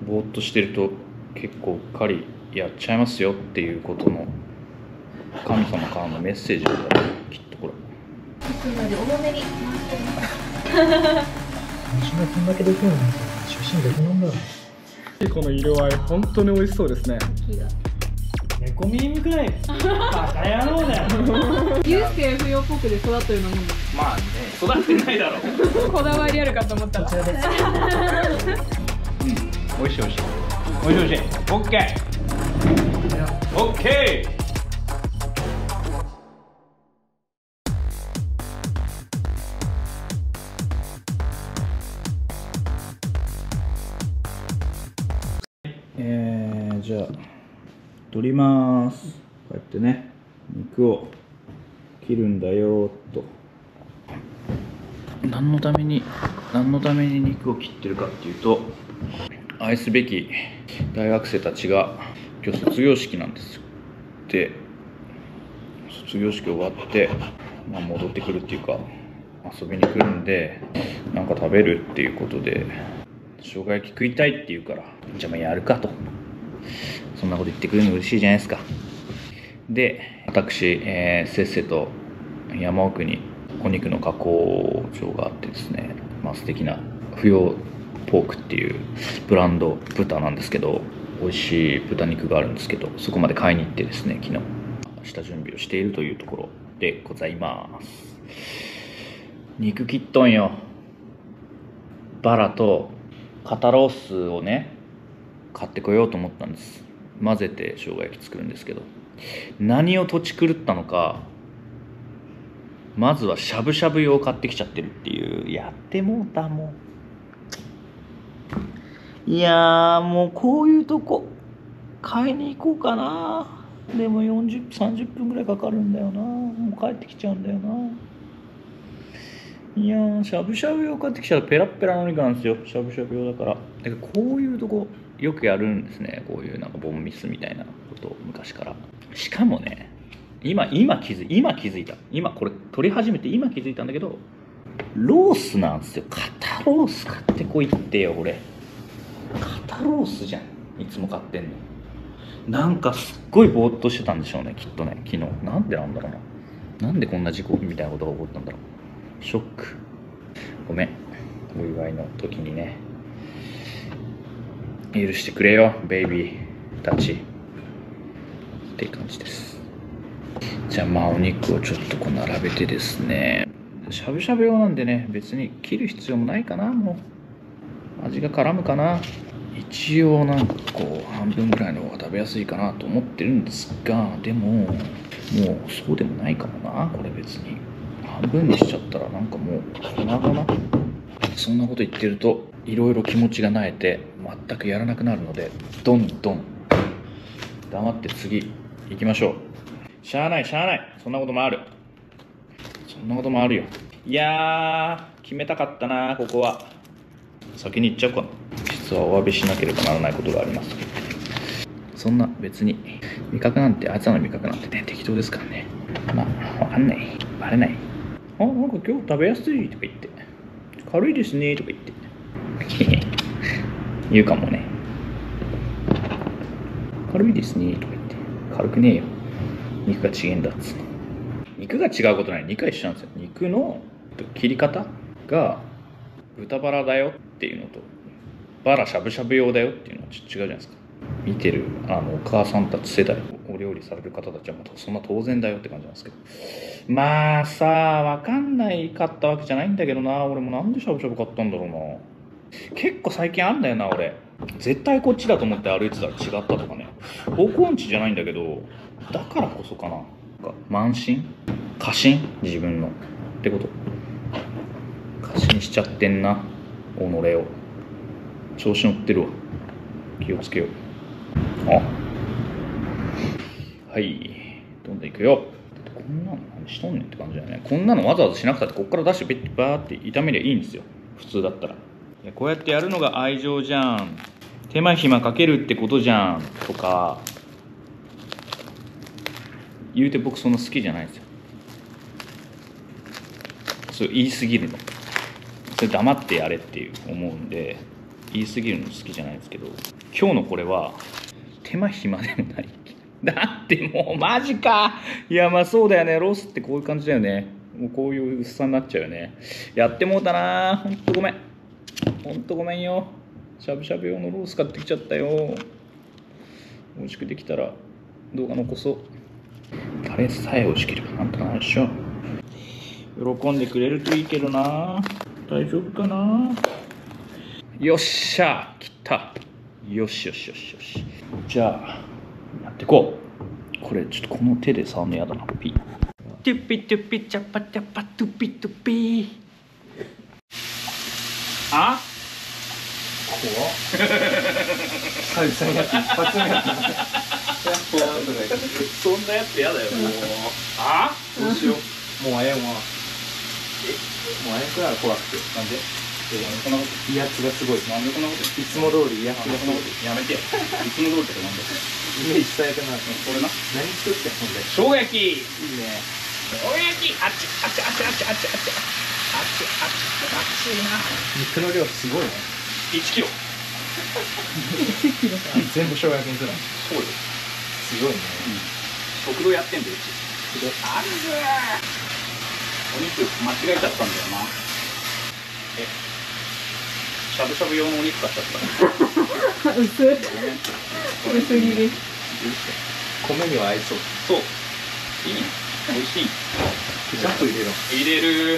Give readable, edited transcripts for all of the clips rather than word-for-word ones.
ぼーっとしてると結構うっかりやっちゃいますよっていうことの神様からのメッセージなんだね、きっとこれ。 いつもより多めに回ってます。 私がこんだけできるなんて出身できなんだろう。 この色合い本当に美味しそうですね。 猫耳くらいバカ野郎だよ。 ユースケ不要ポークで育ってるのもまあね、育ってないだろう。 こだわりあるかと思ったら。 こちらです。 美味しい美味しい。美味しい美味しい。オッケー。オッケー。じゃあ取ります。こうやってね、肉を切るんだよっと。何のために肉を切ってるかっていうと、愛すべき大学生たちが今日卒業式なんですよ。で、卒業式終わって、戻ってくるっていうか遊びに来るんで、なんか食べるっていうことで生姜焼き食いたいって言うから、じゃあやるかと。そんなこと言ってくれるの嬉しいじゃないですか。で、私、せっせと山奥にお肉の加工場があってですね、素敵な不要ポークっていうブランド豚なんですけど、美味しい豚肉があるんですけど、そこまで買いに行ってですね、昨日下準備をしているというところでございます。肉切っとんよ。バラと肩ロースをね買ってこようと思ったんです。混ぜて生姜焼き作るんですけど、何を土地狂ったのか、まずはしゃぶしゃぶ用を買ってきちゃってるっていう。やってもうた。もういやもうこういうとこ買いに行こうかな。でも30分ぐらいかかるんだよな。もう帰ってきちゃうんだよな。いやしゃぶしゃぶ用買ってきちゃうとペラッペラのお肉なんですよ。しゃぶしゃぶ用だから。こういうとこよくやるんですね。こういうなんかボンミスみたいなことを昔から。しかもね、今気づいた。今これ撮り始めて今気づいたんだけど、ロースなんですよ。肩ロース買ってこいってよ。俺肩ロースじゃん、いつも買ってんの。なんかすっごいぼーっとしてたんでしょうね、きっとね。昨日なんでなんだろうな。なんでこんな事故みたいなことが起こったんだろう。ショック。ごめん、お祝いの時にね。許してくれよベイビーたちって感じです。じゃあお肉をちょっとこう並べてですね、しゃぶしゃぶ用なんでね、別に切る必要もないかな。もう味が絡むかな。一応なんかこう半分ぐらいの方が食べやすいかなと思ってるんですが、でももうそうでもないかもな。これ別に半分にしちゃったらなんかもう粉々。そんなこと言ってるといろいろ気持ちがなえて全くやらなくなるので、どんどん黙って次行きましょう。しゃあないそんなこともあるよ。いやー決めたかったな。ここは先に行っちゃうかな。実はお詫びしなければならないことがあります。そんな別に味覚なんて、あいつらの味覚なんてね適当ですからね。わかんない、バレない。なんか今日食べやすいとか言って、軽いですねとか言って言うかもね。軽いですねとか言って、軽くねえよ、肉が違えんだっつうの。肉が違うことない、肉は一緒なんですよ。肉の切り方が豚バラだよっていうのと、バラしゃぶしゃぶ用だよっていうのはちょっと違うじゃないですか。見てるお母さんたち世代、お料理される方たちはそんな当然だよって感じなんですけど、分かんないかったわけじゃないんだけどな。俺もなんでしゃぶしゃぶ買ったんだろうな。結構最近あんだよな。俺絶対こっちだと思って歩いてたら違ったとかね。方向音痴じゃないんだけど、だからこそかな。慢心過信、自分のってこと過信しちゃってんな。己を調子乗ってるわ。気をつけよう。はい、どんどんいくよ。こんなの何しとんねんって感じだよね。こんなのわざわざしなくたってこっから出してバーって炒めりゃいいんですよ、普通だったら。こうやってやるのが愛情じゃん、手間暇かけるってことじゃんとか言うて、僕そんな好きじゃないんですよ。そう言い過ぎるの、それ黙ってやれっていう思うんで、 言い過ぎるの好きじゃないですけど、今日のこれは手間暇でもない。だってもうマジか。いやまあそうだよね、ロースってこういう感じだよね。もうこういう薄さになっちゃうよね。やってもうたな、ほんとごめん、ほんとごめんよ。しゃぶしゃぶ用のロース買ってきちゃったよ。美味しくできたら動画残そう。タレさえ美味しければなんとかなるでしょ。喜んでくれるといいけどな。大丈夫かな。よっしゃ、切った。よしよしよしよし。じゃあやっていこう。これちょっとこの手で触るのやだな。ピットゥピトゥピチャパチャパトゥピトゥピ。あ、 怖っ久々にやって一発目やったそんなやつやだよ。もうあ、 どうしよう。もうあやんわ。もうあやんくらい怖くて。 なんでこんなこと。 威圧がすごい。 なんでこんなこと。 いつも通り威圧がすごい。 やめてよ。いつも通りってなんでイメージ伝えてな。 これな。 何作ってんほんで。 生姜焼き。いいね。 生姜焼き。あっちあっちあっちあっちあっちあっちあっちあっちあっちな。 肉の量すごいね。 1キロ。 全部生姜焼きにするの。 そうよ。 すごいね。 食堂やってんだよ、うち。あるぜ。お肉間違えちゃったんだよな。しゃぶしゃぶ用のお肉買っちゃった。 薄い。薄切り。 米には合いそう。 そう。いいね。美味しい。 ケチャップ入れるの。 入れる。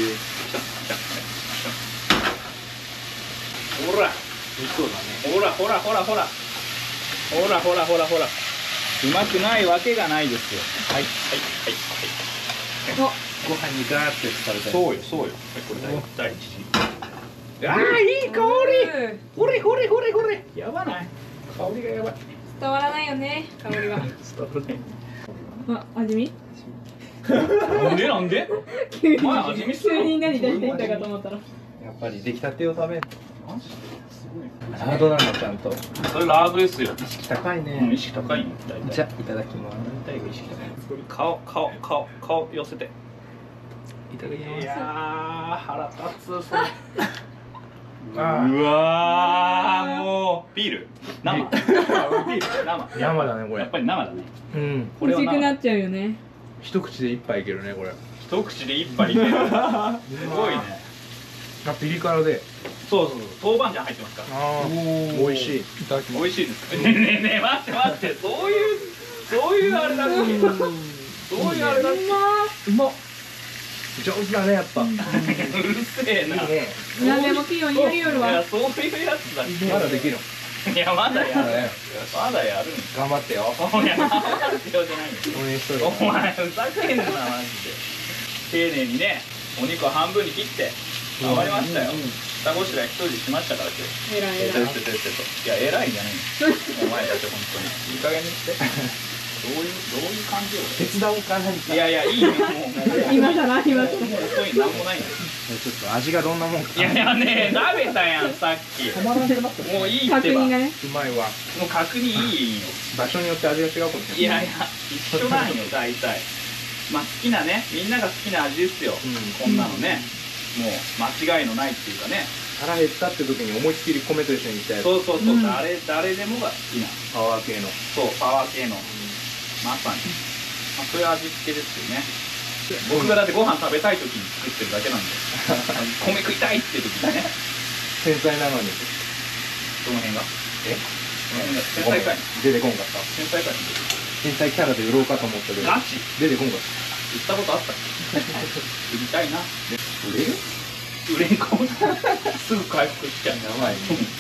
ほら。 美味しそうだね。 ほらほらほらほら。ほらほらほらほら。うまくないわけがないですよ。はいはいはいはい。 ご飯にガーって食べたい。 そうよそうよ。これ第一次。ああ、いい香り。ほれほれほれほれ。やばない。香りがやばい。 伝わらないよね、香りは。あ、味見。 なんでなんで。 急にお前味見するの。 急に何出してきたかと思ったら。 やっぱり出来たてを食べる。 マジですごい。 ラードなのちゃんと。 それラードですよ。 意識高い意ね。 識高いんだ。 じゃあいただきます。 大体が意識高い。顔寄せて。 いただきます。 いやー腹立つそれ。うあわーもうビール生。ビール生。 山だねこれ。 やっぱり生だね。 うん。 これは生。 欲しくなっちゃうよね。 一口で一杯いけるねこれ。 一口で一杯いける。すごいね。 あ、ピリ辛で。 そうそうそう。豆板醤入ってますから。 ああ、美味しい。いただきます。 美味しいです。ねえねえねえ待って待って。そういうあれだっけ。そういうあれだっけ。 うまっ。上手だねやっぱ。 うるせえな。 何でも器用にやりよるいやわ。 そういうやつだっけ。 まだできる。 いやまだやる。 まだやる。 まだやるん。 頑張ってよ。 いや頑張ってよじゃないよ。 応援しとる。 お前ふざけんなマジで。丁寧にねお肉を半分に切って頑張りましたよ。下ごしらえ一人でしましたから今日。 えらいえらい。 いや偉いんじゃないの。お前たち本当にいい加減にして。どういう感じよ。 手伝おうか何か。 いやいやいいよもう今さら今さら。 本当になんもないんですよ。 ちょっと味がどんなもんか。 いやいやね食べたやんさっき。 止まらなくなってもういいってば。も確認がね。 うまいわ。 う確認いいよ。 場所によって味が違うかもしれない。 いやいや一緒なんよ大体。まあ好きなねみんなが好きな味ですよ。こんなのねもう間違いのないっていうかね。 腹減ったって時に思いっきり米と一緒にいったやつ。 そうそうそう、誰でもが好きなパワー系の。 そうパワー系の、まさに、まあ、そういう味付けですよね。僕がだってご飯食べたい時に作ってるだけなんで米食いたいって時にね。 繊細なのに。 どの辺が繊細かい。 出てこんかった。 繊細かい。 繊細キャラで売ろうかと思ったけど。 ガチ出てこんかっ言ったことあったっけ。売りたいな。 た。売れる？ 売れんかも。すぐ回復しちゃう。 やばいね。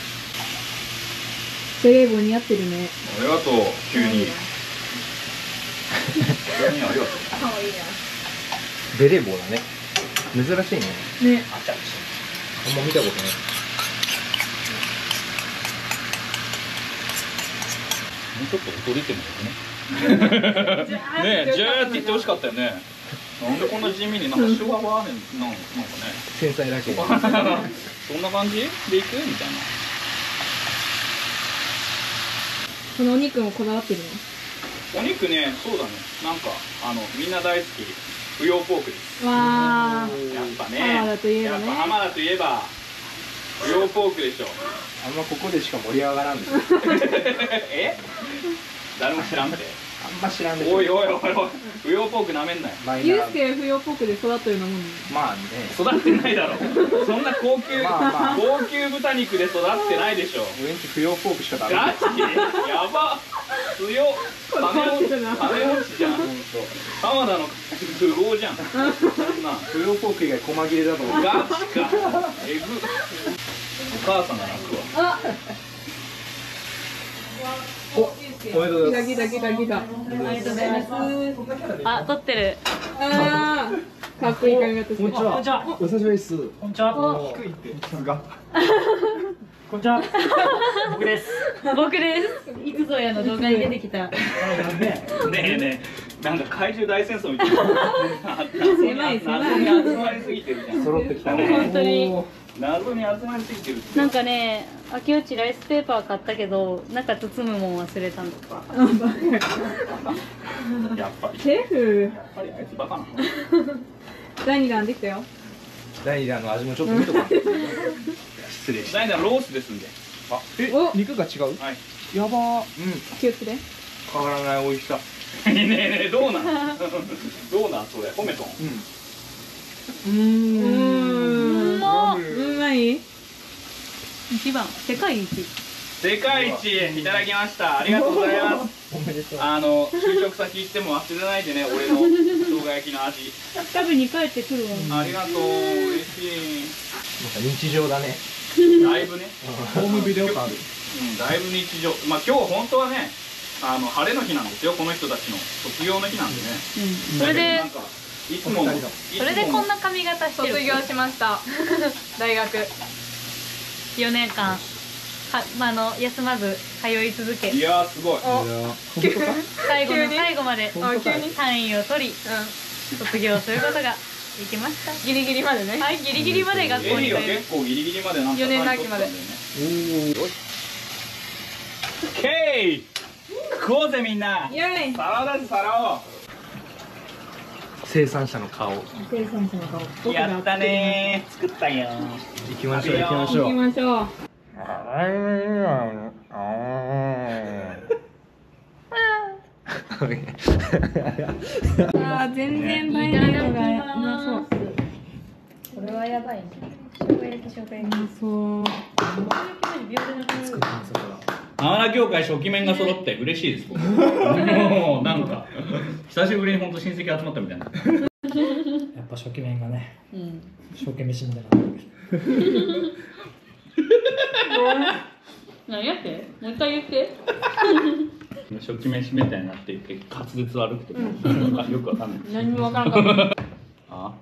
ベレー帽似合ってるね。 ありがとう急に。急にありがとう。 可愛いベレー帽だね。珍しいね。 な。ね。 あちゃちあんま見たことない。 もうちょっと踊りてもよくね。ねえ、ジャーって言ってほしかったよね。なんでこんな地味になんかシュワワーねんなんかね。 繊細だけど。 そんな感じでいくみたいな。 このお肉もこだわってるの。 お肉ね、そうだね。なんかみんな大好き不要ポークです。 わあ。 やっぱね。 浜田といえばねやっぱ浜田といえば不要ポークでしょ。 あんまここでしか盛り上がらんですよ。 え？誰も知らんて。 あんま知らんでしょ。 おいおいおいおい、不要ポークなめんなよ。 マイナー。 ユースケ不要ポークで育ってるのもんね。 まあね。 育ってないだろ。そんな高級、 まあまあ高級豚肉で育ってないでしょ。 俺んち不要ポークしか食べない。 ガチ？やば。強っ。金落ちじゃん。浜田の富豪じゃん。そんな。 不要ポーク以外細切れだと思う。 ガチか。えぐ。お母さんが泣くわ。 あ。 おめでとうございます。 ギラギラギラ。 ありがとうございます。あ、撮ってる。 ああ。かっこいい髪型して。 こんにちは。 お久しぶりです。 こんにちは。 低いって。さすが。 こんにちは。僕です。 僕です。いくぞやの動画に出てきた。 やべえ。 ねえねえ、なんか怪獣大戦争みたいな。 狭い狭い謎に集まりすぎてるじゃん。 揃ってきたね。 本当に。 謎に集まりすぎてる。 なんかね、秋内ライスペーパー買ったけど、中包むもん忘れたのとか。 やっぱり。 シェフ。 やっぱりあいつバカなの。 第2弾できたよ。 第2弾の味もちょっと見とかないと。失礼し第2弾ロースですんで。 た。 お肉が違う？ はい。 やばー。 気をつけて。 変わらない美味しさ。 ねえねえ、どうなんどうなんそれ、褒めとん。 うまい。 一番、世界一。 世界一いただきました。ありがとうございます。 おめでとう。 就職先行っても忘れないでね、俺の生姜焼きの味。 食べに帰ってくるわ。 ありがとう、嬉しなんか日常だね。 い。だいぶね。 ホームビデオ感ある。 だいぶ日常。まあ今日本当はね、晴れの日なんですよ、この人たちの卒業の日なんでね。 それでなん、かいつものそれでこんな髪型してる。 卒業しました。大学。 4年間、休まず通い続け、 いやーすごい。 最後の急に最後まであ、急に。 単位を取り、卒業することができました。 ギリギリまでね。 はい、ギリギリまで学校エリはに通い結構ギリギリまでなんか 4年の秋まで単位取ったんだよね。ケイ食おうぜみんな。 イエイ。 皿だぜ皿を。 生産者の顔。 生産者の顔。僕がやったねー、作ったよ。 行きましょう行きましょう。 行きましょう。あー、全然映えないのがうまそう。 これはやばいね。生姜焼き生姜焼き。 そう。 浜田協会初期面が揃って嬉しいです。僕もうなんか久しぶりに本当親戚集まったみたいな。 やっぱ初期面がね、 うん。 初期飯みたいな。 何やって？もう一回言って。 初期面みたいになって結構滑舌悪くて、よくわかんない。 何もわからんかった。 あ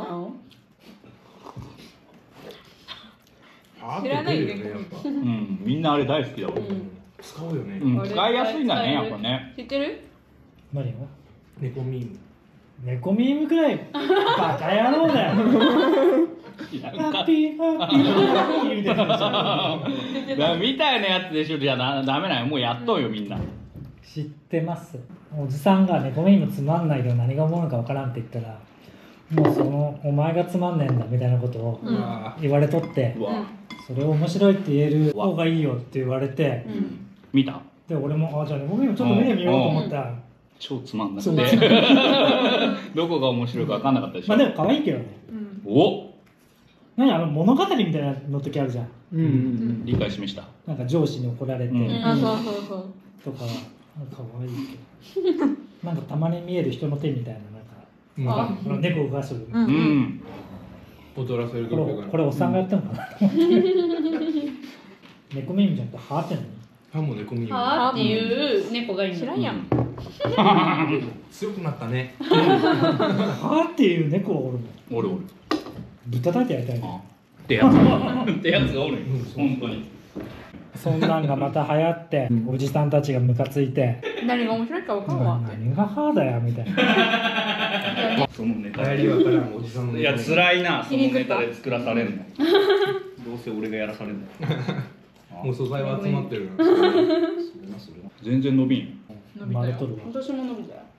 知らないよね。 うんみんなあれ大好きだわ。 使うよね。 うん使いやすいんだねやっぱね。 知ってる？ 何を？ 猫ミーム。 猫ミームくらいバカ野郎だよ。 なんかハッピーハッピーハッピーみたいな。 みたいなやつでしょじゃダメなんよもうやっとうよみんな。 知ってます。おじさんが猫ミームつまんないけど何が思うのかわからんって言ったら、もうそのお前がつまんねえんだみたいなことを言われとって、 うわそれを面白いって言える方がいいよって言われて、 見た？ で俺もじゃあ猫ミームちょっと見てみようと思ったら、 超つまんなくそうてどこが面白いか分かんなかったでしょ。 まあでも可愛いけどね。 お物語みたいなの時あるじゃん。 理解しました。 なんか上司に怒られて、 あ、そうそうそう。 とか可愛いけど、なんかたまに見える人の手みたいななんか、猫を動かする。 踊らせるこれおっさんがやってんのかな。猫ミームじゃなくてハーってんの？ 歯も猫ミーム。 はーっていう猫がいるの。 知らんやん。 強くなったね。 ハーっていう猫がおるの。 おるおる。 ぶったたいてやりたいね。 ってやつってやつがおるよ本当に。 そんなんがまた流行って、おじさんたちがムカついて、 何が面白いかわかんわ。 何がハーだよみたいな。 そのネタ流行りわからんおじさんの。 いや辛いなそのネタで作らされるの。どうせ俺がやらされるの。 もう素材は集まってる。 全然伸びん。 伸びたよ。 丸とるわ。 私も伸びたよ。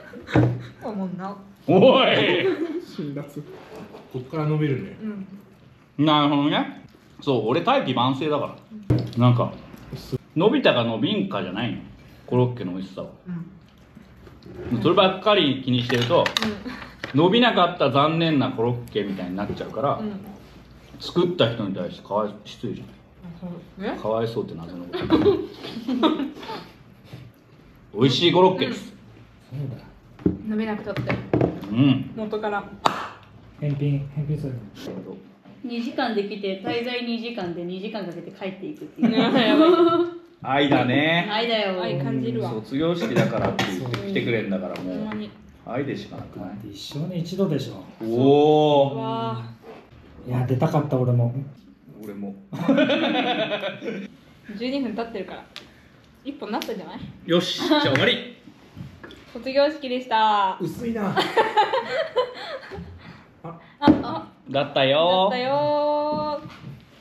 おもんな。 おい。 こっから伸びるね。 なるほどね。そう俺大器晩成だから、なんか伸びたか伸びんかじゃないのコロッケの美味しさは、そればっかり気にしてると、伸びなかった残念なコロッケみたいになっちゃうから、作った人に対して失礼じゃん。かわいそうって謎のこと美味しいコロッケです。 飲めなくたって元から返品する。 2時間で来て滞在2時間で2時間かけて帰っていくっていう。 やばい愛だね。 愛だよ。 愛感じるわ。 卒業式だからって言って来てくれんだから、もうほんまに愛でしかなくない。 一生に一度でしょ。 おお。 わいや出たかった俺も。 俺も。 12分経ってるから1本なったんじゃない？ よし、じゃあ終わり。 卒業式でした。 薄いな。 だっただよったよー。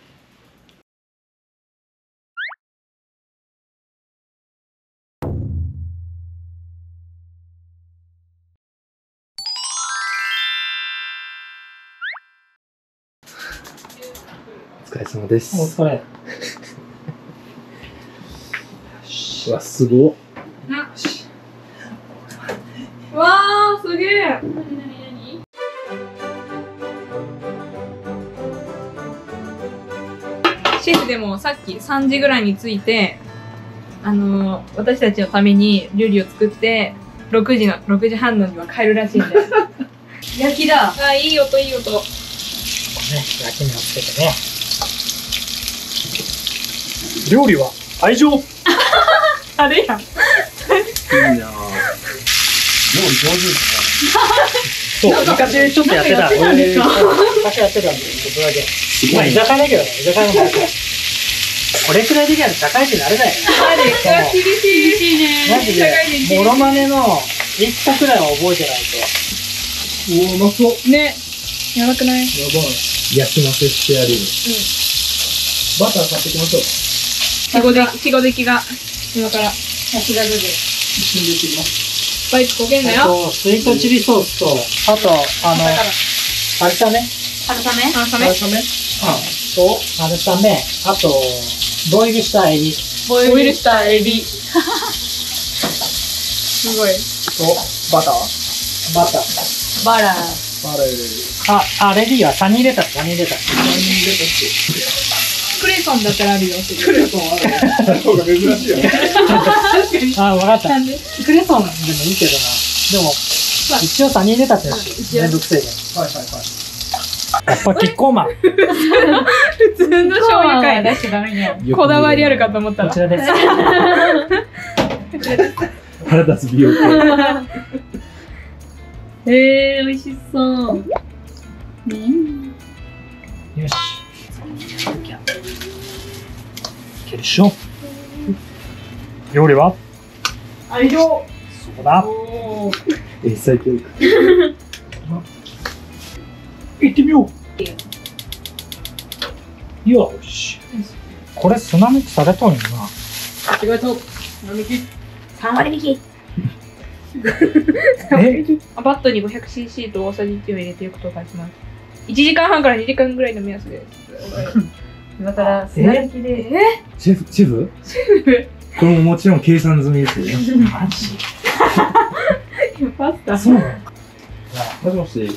お疲れ様です。 お疲れ。 うわ、すごっ。 わーすげえ。シェフでもさっき3時ぐらいに着いて、私たちのために料理を作って6時半のには帰るらしいんで。 焼きだ。 あ、いい音いい音。 ね、焼き目をつけてね。料理は愛情。 あれやん。 いいなぁ。料理上手ですそう、昔ちょっとやってた。昔やってたんで、ちょっとだけ。まあ居酒屋だけどね、居酒屋の方。これくらいできないと社会人になれないよ。 厳しいね。 マジで、モノマネの1個くらいは覚えてないと。 ね。うわ、うまそう。 ね。やばくない？ やばい。焼きませしてやるよ。バター買ってきましょう。 ひごできが、今から。 焼きだ部分。 一瞬でできます。 スパイス焦げんなよ。 スイートチリソースと、あと、春雨。 春雨？ 春雨？ と、春雨、あと、ボイルしたエビ。 ボイルしたエビ。すごい。 と、バターバター。 バラ。 バレー。 あれでいいわ。サニーレタス。 何入れたっクレソンだったらあるよ。 けクレソンあるの方が珍しいよね。 あ、わかった。 なんで？ クレソンでもいいけどな。でも、一応サニーレタスやし、めんどくせえね。 はいはいはい。 やっぱキッコーマン。 普通の醤油かい。 出しちゃダメだよ。 こだわりあるかと思ったら。 こちらです。 腹立つ美容系。 美味しそう。 よし。いけるでしょ。料理は愛情。 そうだ。 英才教育。 行ってみよう。よし。これ砂抜きされとんよな。 違うと。3割引き。バットに 500cc と大さじ1を入れてよく溶かします。1時間半から2時間ぐらいの目安です。 今から砂抜きで。 シェフこれももちろん計算済みですよね。 マジパスタ。 そうなのか。 もしもし。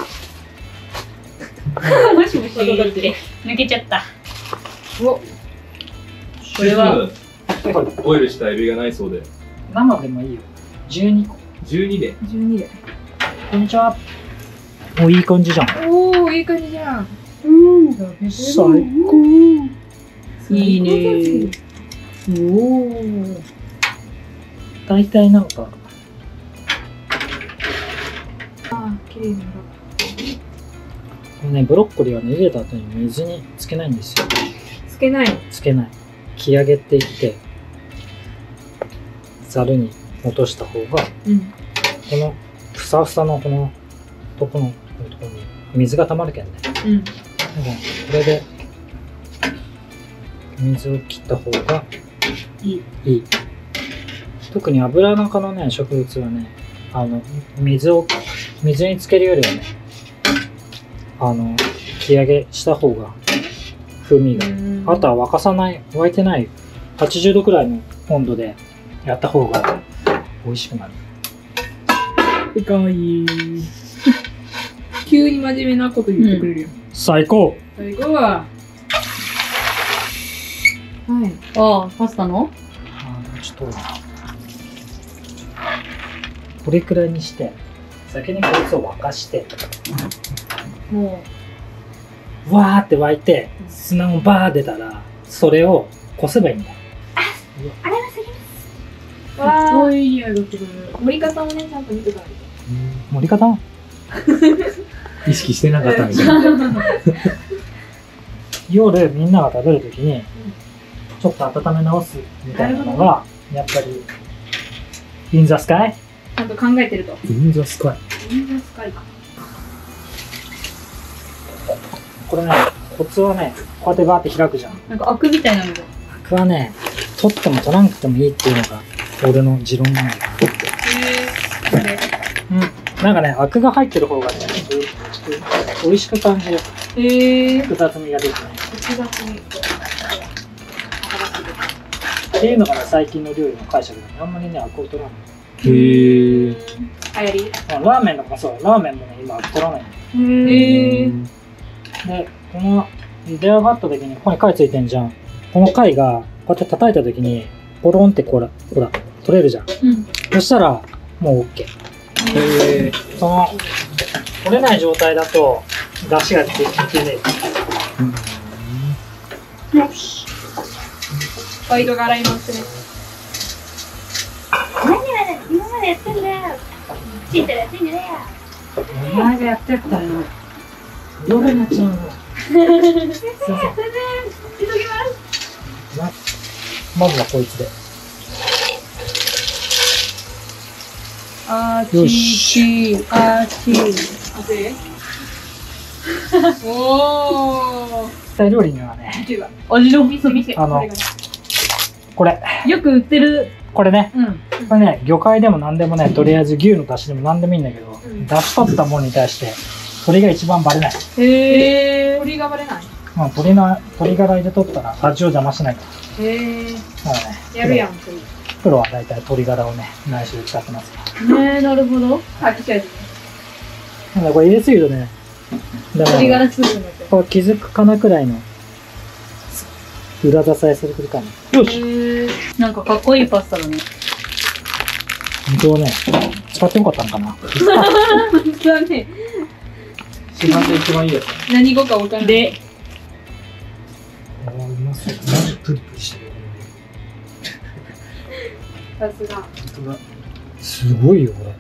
もしもし抜けちゃった。 お、 これはボイルしたエビがないそうで。 生でもいいよ。12個。 12で。 12で。 こんにちは。お、いい感じじゃん。 おー、いい感じじゃん。 最高。 いいね。 おお。大体なんか。 あー、綺麗なこのね、ブロッコリーはね、茹でた後に水につけないんですよ。 つけない。 つけない。切り上げていって、ざるに落とした方が、 うん。 このふさふさのこのところに水が溜まるけんね。 うん。 だからこれで水を切った方がいい。特に油中のね、植物はね、水につけるよりはね、切り上げした方が風味が。あとは沸かさない、沸いてない80度くらいの温度でやった方が美味しくなる。かわいい。 急に真面目なこと言ってくれるよ。 最高。 最後は、はい。 ああ、パスタの？ ちょっとこれくらいにして先にこいつを沸かして、 もわーって沸いて砂もバー出たらそれをこせばいいんだよ。 わそうー、 いう匂いがする。 盛り方もね、ちゃんと見てたらいい。 盛り方意識してなかったみたいな。 夜みんなが食べるときにちょっと温め直すみたいなのがやっぱりインザスカイ。 ちゃんと考えてると。 インザスカイ。 インザスカイか。 これね、コツはね、こうやってバーって開くじゃん。 なんかアクみたいなのが。 アクはね、取っても取らなくてもいいっていうのが俺の持論なんだよ。うん。なんかね、アクが入ってる方がね、美味しく感じる。複雑味が出てね。 複雑に。 っていうのがね、最近の料理の解釈だね。あんまりね、アクを取らない。 へー。 流行り？ ラーメンとかもそう、ラーメンもね、今アク取らないの。で、この出来上がった時にここに貝ついてんじゃん。この貝がこうやって叩いた時にポロンってほら取れるじゃん。そしたらもう OK。その取れない状態だと出汁が出てねえ。よし。 バイトが洗いますね。 今までやってんだよ。ちんたらやってんじゃねお前がやってったら夜になっちゃうの。すいません。 急ぎます。 まずはこいつで。 あよちしちあち。 おー。 絶対料理にはね、 味の見せ見せ。 あのこれがねこれよく売ってる。 これね、 うん。 これね、魚介でも何でもね、とりあえず牛の出汁でも何でもいいんだけど、 ん出汁取ったものに対して鶏が一番バレない。 鳥がバレない。 まあ、鶏ガラ入れとったら味を邪魔しないかへえ。 ら。だからね、 やるやん、それ。 プロは大体鶏ガラをね、内緒で使ってますよ。 ねえ、なるほど。 隠し味ね。 なんだこれ入れすぎるとね、だから鶏ガラスープになってる。 これ気づくかなくらいの裏支えするかな。よし。 なんかかっこいいパスタだね。 本当ね、使ってよかったのかな。 本当だね。 市販で一番いいやつ。 何語か分からない。 で、 あーうまそう。マジプリプリしてる。 さすが。 本当だ。すごいよ、これ。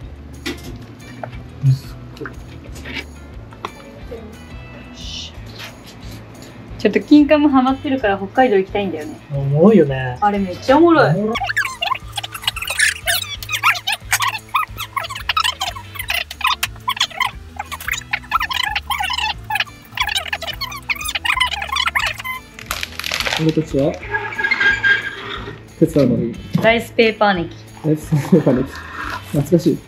ちょっと金柑もハマってるから北海道行きたいんだよね。 おもろいよね。 あれめっちゃおもろい。 俺たちは手伝うのに。 ライスペーパーネキ。 そうかね。懐かしい。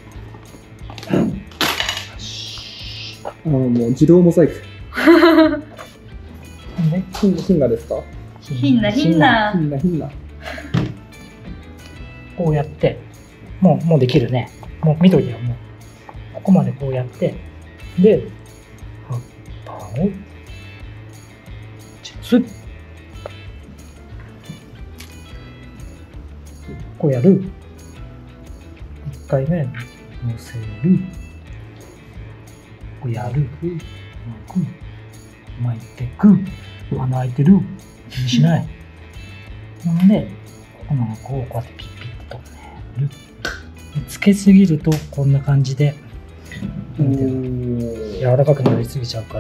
もう自動モザイク。ヒンナですか？ ひんなひんな。 ヒンナ。 こうやって、もうできるね。もう緑はもう、ここまでこうやって、で、葉っぱを、スッ。こうやる。1回目、乗せる。こうやる。巻いてく。穴開いてる。気にしない。ほんで、この子をこうやってピッピッと止める。つけすぎるとこんな感じで、なんていうの、柔らかくなりすぎちゃうから。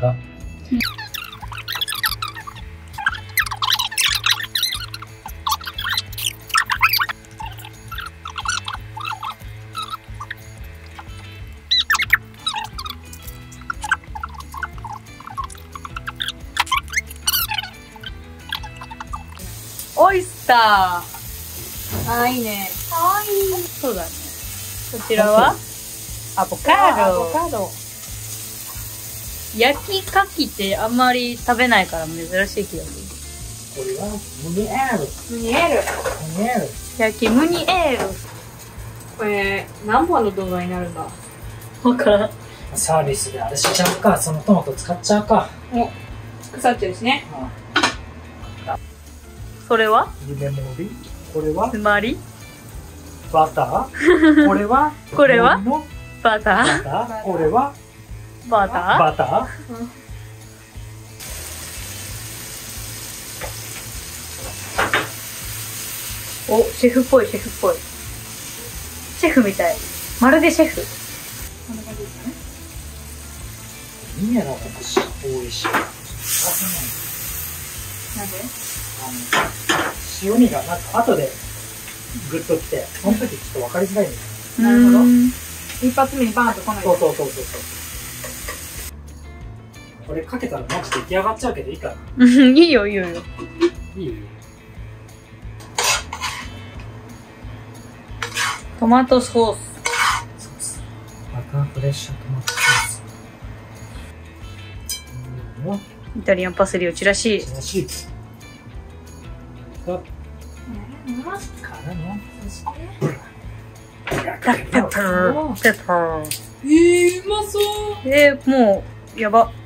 オイスター。 あー、いいね。 そうだね。こちらはアボカド。 ド。 焼き牡蠣ってあんまり食べないから珍しい気がする。 これはムニエール。 ムニエール。 ムニエール。 焼きムニエール。 これ、何本の動画になるんだ。 わからん。 サービスであれしちゃうか、そのトマト使っちゃうか。 お、腐っちゃうしね。 それはリレモリ。これはつまりバター。これはこれはのバタバーター。これはバターバター。 お、シェフっぽい、シェフっぽい。シェフみたい。まるでシェフ。 こんな感じですかね。 ミネラルが多いし。 なんで塩味がなんか後でグッときて、その時ちょっと分かりづらいんだよ。 なるほどうーん一発目にバーンと来ない。 そうそうそうそうそう。これかけたらマジ出来上がっちゃうけどいいかな。 うんいいよ、いいよ、いいよ。 いいよ。 トマトソース。 バターフレッシュトマトソース。 イタリアンパセリを散らし。 珍しい。からの。 ペッパー。ペッパー。 うまそう。 もう、やば。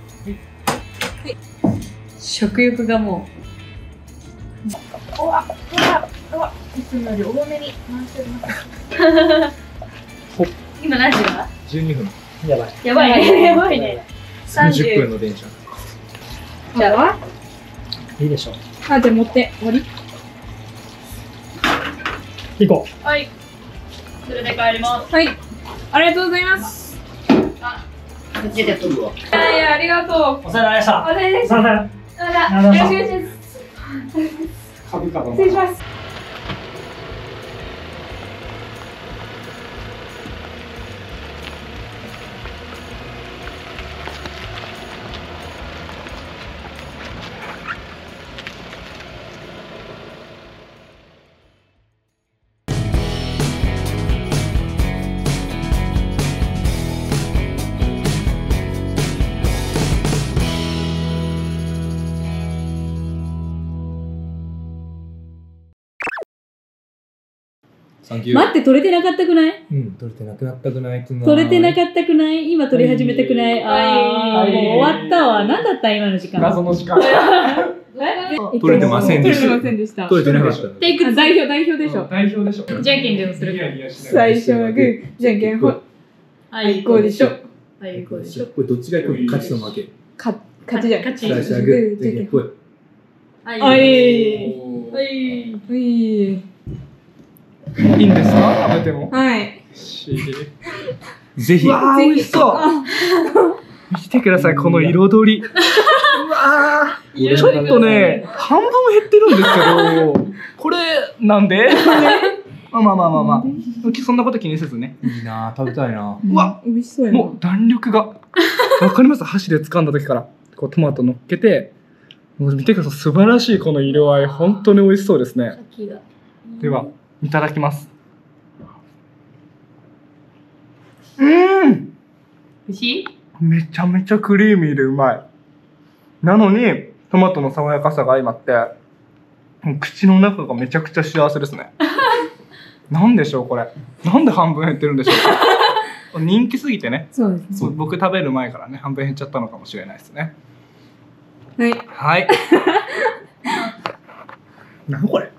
食欲がもうわ、いつもより多めに回しております。 う。今何時だ 12分。 やばい。 やばいね。やばいね。 30分の電車。 じゃあ、 いいでしょう。 じゃあ持って終わり。 行こはい。それで帰ります。 はい。ありがとうございます。 出てくるわ。 ありがとう。 う。お世話になりました。 お疲れ様でしすいません。 た。よろしくお願いします。 株価が失礼します。 サンキュー。 待って、取れてなかったくない？ うん、取れてなくなったくないくない。 取れてなかったくない？今取り始めたくない？あー、もう終わったわ。何だった今の時間。 謎の時間。 取れてませんでした取れてませんでした。 取れてなかった。 テイク2。 代表でしょ。 代表でしょ。 じゃんけんでもする。 最初はグー、じゃんけんほい。はい、こうでしょ。 はい、こうでしょ。 これどっちが勝ちと負け。 勝ちじゃん。 勝ち最初はグー、じゃんけんぽい。 はい。 はい。 はい。 はい。 いいんですか？食べても。 はい。 ぜひ。 わー、美味しそう。見てください、この彩り。うわー、ちょっとね、半分減ってるんですけど、これ、なんで？まあ。そんなこと気にせずね。いいなぁ、食べたいなぁ。うわ、 美味しそうやな。 もう弾力が。わかります？箸で掴んだ時から。こうトマト乗っけて、もう見てください、素晴らしいこの色合い。本当に美味しそうですね。では、いただきます。 美味しい？ めちゃめちゃクリーミーでうまい。なのに、トマトの爽やかさが相まって、口の中がめちゃくちゃ幸せですね。なんでしょうこれ。なんで半分減ってるんでしょうか。人気すぎてね。 そうですね。 そう僕食べる前からね、半分減っちゃったのかもしれないですね。 はい。 はい。何これ。